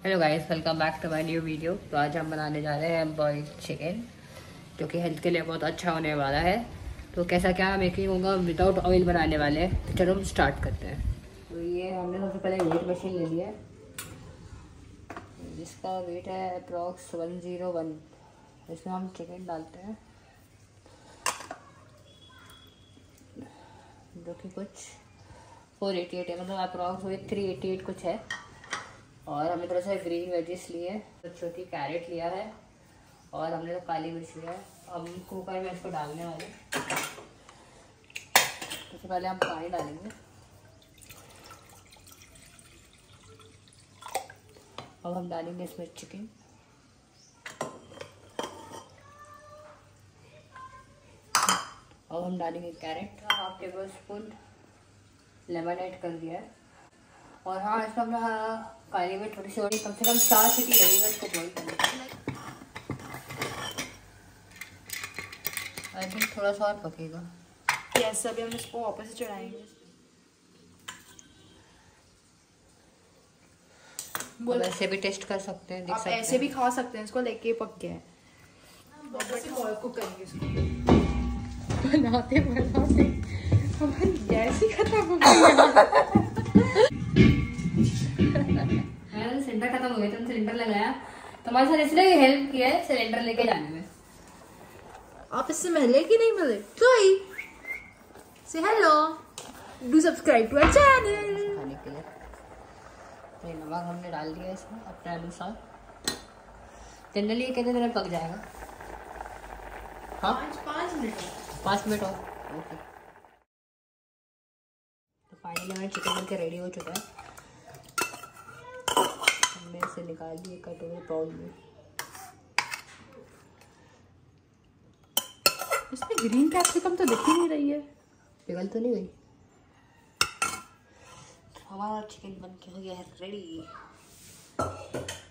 Hello guys, welcome back to my new video. तो आज हम बनाने जा रहे हैं बॉइल्ड चिकन, जो कि हेल्थ के लिए बहुत अच्छा होने वाला है। तो कैसा क्या मेकिंग होगा, विदाउट ऑयल बनाने वाले हैं। तो चलो हम स्टार्ट करते हैं। तो ये हमने सबसे पहले वेट मशीन ले लिया है, जिसका वेट है अप्रॉक्स 101। इसमें हम चिकन डालते हैं, जो कि कुछ 488 है, मतलब अप्रॉक्स 388 कुछ है। और हमने थोड़ा सा ग्रीन वेजिस लिए, तो छोटी कैरेट लिया है, और हमने तो काली मिर्च लिया है। अब कुकर में इसको डालने वाले। सबसे पहले हम पानी डालेंगे। अब हम डालेंगे इसमें चिकन। अब हम डालेंगे carrot. 1/2 tablespoon lemon add कर दिया है। और हाँ, इसमें हमने काली मिर्च थोड़ी सी और, कम से कम 4 सीटी लगेगा इसको बॉइल करने के। आई थिंक थोड़ा सा और पकेगा। यस, अभी हम इसको वापस से चढ़ाएंगे। बोल, ऐसे भी टेस्ट कर सकते हैं, देख सकते हैं। ऐसे भी खा सकते हैं इसको, लेके पक गया है। बॉयल कुक करेंगे इसको। बनाते बनाते हमारी गैस ही खत्म हो गई। सिलेंडर खत्म हो गया, तो सिलेंडर लगाया। तो हमारे साथ इसलिए हेल्प किया है सिलेंडर लेके जाने में। आप इससे मिले कि नहीं मिले? कोई से hello, do subscribe to our channel. खाने के लिए तो नमक हमने डाल दिया इसमें अपने अनुसार। जनरली ये कितने देर में पक जाएगा? हाँ, 5 मिनट। 5 मिनट और। ओके। तो फाइनली हमारा चिकन बनके रेडी हो चुका है। हमने इसे निकाल दिए कटोरे बाउल में। इसमें ग्रीन कैप्सिकम तो दिख ही नहीं रही है। पिघल तो नहीं गई? हमारा चिकन बन के हो गया है रेडी।